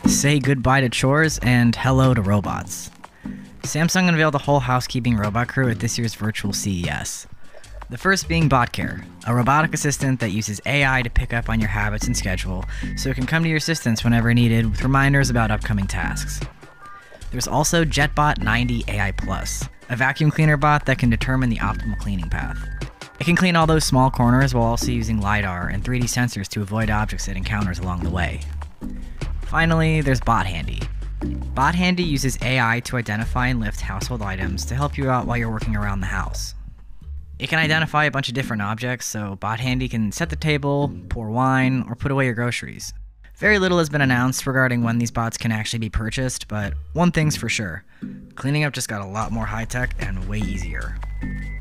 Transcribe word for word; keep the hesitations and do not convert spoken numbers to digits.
Say goodbye to chores and hello to robots. Samsung unveiled a whole housekeeping robot crew at this year's virtual C E S. The first being BotCare, a robotic assistant that uses A I to pick up on your habits and schedule so it can come to your assistance whenever needed with reminders about upcoming tasks. There's also JetBot ninety A I Plus, a vacuum cleaner bot that can determine the optimal cleaning path. It can clean all those small corners while also using LiDAR and three D sensors to avoid objects it encounters along the way. Finally, there's BotHandy. BotHandy uses A I to identify and lift household items to help you out while you're working around the house. It can identify a bunch of different objects, so BotHandy can set the table, pour wine, or put away your groceries. Very little has been announced regarding when these bots can actually be purchased, but one thing's for sure, cleaning up just got a lot more high-tech and way easier.